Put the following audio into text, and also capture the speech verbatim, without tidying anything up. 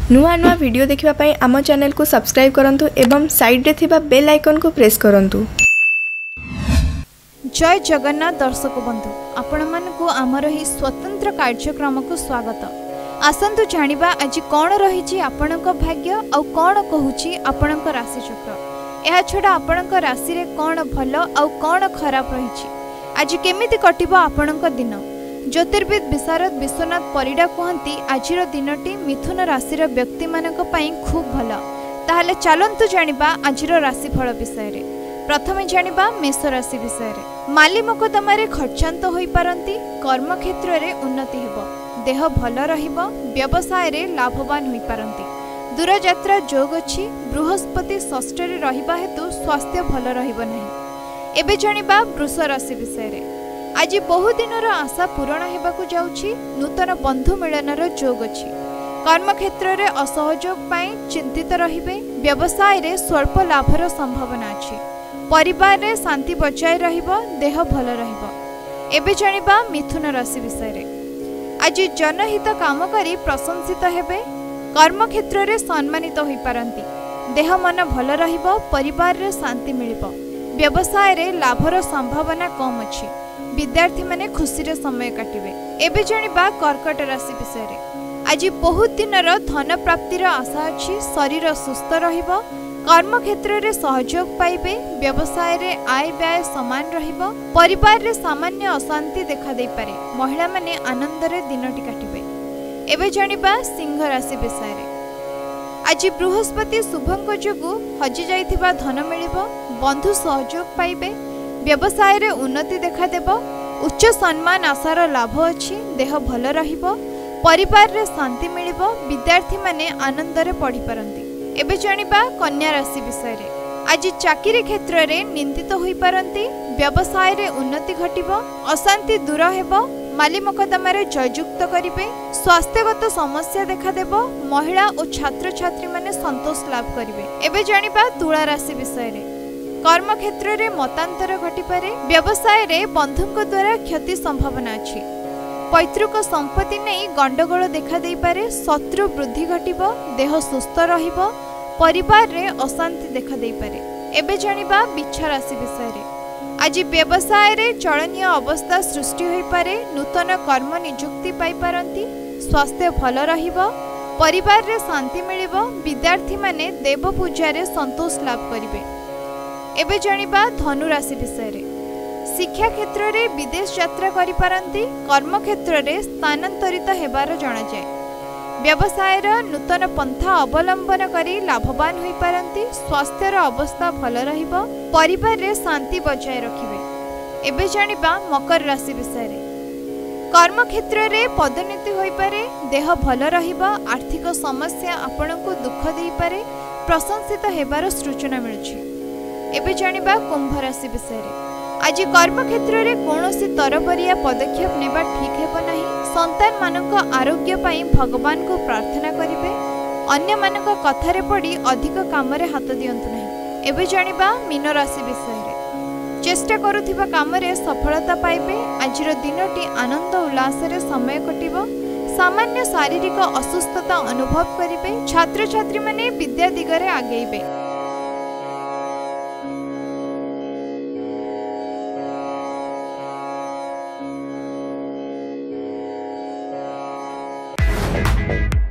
नुआ नुआ वीडियो देखिबा पई आम चैनल को सब्सक्राइब करंतु एवं साइड रे थिबा बेल आइकन को प्रेस करंतु। जय जगन्नाथ दर्शक बंधु, आपण मानकु आमर ही स्वतंत्र कार्यक्रम को स्वागत। आसंतु जानिबा आज कौन रही आपणक भाग्य आउ कौन कहूची आपणक राशि चक्र। यह छड़ा आपणक राशि रे कौन भल आउ कौन खराब रही, आज केमिति कटिबो आपणक दिन। ज्योतिर्विद विशारद विश्वनाथ परिडा कहती आजिर दिनटी मिथुन राशि व्यक्ति मानक पई खूब भल। ताहले चलंतु जानिबा आजिर राशिफल विषय रे। प्रथमे जानिबा मेष राशि विषय रे। माली मोकदमारे खर्चांत होई पारंती, कर्म क्षेत्र रे उन्नति हेबो, देह भल रहिबो, व्यवसाय रे लाभवान होई पारंती। दूर यात्रा जोग अछि, बृहस्पति षष्ठ रे रहिबा हेतु स्वास्थ्य भल रहिबो नहीं। एबे जानिबा वृष राशि विषय रे। आज बहु दिनर आशा पूरण हेबाकु जाउछि, नूतन बंधु मिलनर जोग अछि। कर्म क्षेत्र रे असहयोग पाई चिंतित रहिबे, व्यवसाय रे स्वल्प लाभर संभावना अछि। परिवार रे शांति बचाई रहिबो, देह भल रहिबो। एबे जानिबा मिथुन राशि विषय रे। आज जनहित काम करी प्रशंसित हेबे, कर्म क्षेत्र रे सम्मानित होई पारंती। देह मन भल रहिबो, परिवार रे शांति मिलिबो, व्यवसाय रे लाभर संभावना कम अछि। विद्यार्थी माने खुशी रे समय काटिबे। एबे जानिबा कर्कट राशि विषय रे। आज बहुत दिनर धन प्राप्तिर आशा अछि, शरीर सुस्थ रहिबो, कर्म क्षेत्र रे सहयोग पाइबे, व्यवसाय रे आय व्यय समान रहिबो, परिवार रे सामान्य अशांति देखा दे पारे। महिला माने आनंद रे दिनटी काटिबे। एबे जानिबा सिंह राशि विषय रे। आज बृहस्पति शुभंक जोगु हजि जाइथिबा धन मिलिबो, बंधु सहयोग पाइबे, व्यवसाय रे उन्नति देखा देबो, उच्च सम्मान आशार लाभ अछि, देह भल रहिबो, परिवार रे शांति मिलिबो, विद्यार्थी माने आनंद रे पढ़ी पारंती। एबे जानिबा कन्या राशि विषय रे। आज चाकरी क्षेत्र रे निंदित होई पारंती, व्यवसाय रे उन्नति घटिबो, अशांति दूर हेबो, माली मोकदमा रे जययुक्त करिवे, स्वास्थ्यगत समस्या देखा देबो, महिला और छात्र छात्री माने संतोष लाभ करिवे। एबे जानिबा तुला राशि विषय रे। कर्म क्षेत्र रे मतांतर घटी पारे, व्यवसाय रे बंधुक द्वारा क्षति संभावना अछि। पैतृक संपत्ति नहीं गंडगोल देखा दे पारे, शत्रु वृद्धि घटिबो, देह सुस्थ रहिबो, परिवार रे अशांति देखा दे पारे। एबे जानिबा बिच्छा राशि विषय रे। आज व्यवसाय रे चलनीय अवस्था सृष्टि होई पारे, नूतन कर्म नियुक्ति पाई पारंती, स्वास्थ्य भल रहिबो, परिवार रे शांति मिलिबो, विद्यार्थी माने देव पूजा रे संतोष लाभ करिवे। एबे जानिबा धनु राशि विषय रे। शिक्षा क्षेत्र रे विदेश यात्रा करि पारंती, कर्म क्षेत्र रे स्थानांतरित हेबार जणा जाय, व्यवसाय रे नूतन पंथा अवलंबन करी लाभवान होई पारंती, स्वास्थ्य रो अवस्था भल रहिबो, परिवार रे शांति बजाय रखिबे। एबे जानिबा मकर राशि विषय रे। कर्म क्षेत्र रे पदोन्नति होई पारे, देह भल रहिबो, आर्थिक समस्या आपनकु दुख देई पारे, प्रशंसित हेबार सूचना मिलुछि। एबे जानिबा कुंभ राशि विषय रे। आज कर्म क्षेत्र रे कोनोसी तरबरिया पदक्षेप नेबा ठीक हेबो नाही, संतान मानक आरोग्य पई भगवान को प्रार्थना करिवे, अन्य मानक कथारे पड़ी अधिक काम रे हाथ दियंतु नाही। एबे जानिबा मीन राशि विषय रे। चेष्टा करुथिबा काम रे सफलता पाइबे, आजिर दिनटी आनंद उल्लास रे समय कटिबो, सामान्य शारीरिक असुस्थता अनुभव करिवे, छात्र छात्री माने विद्या दिगरे आगेइबे। Thank you.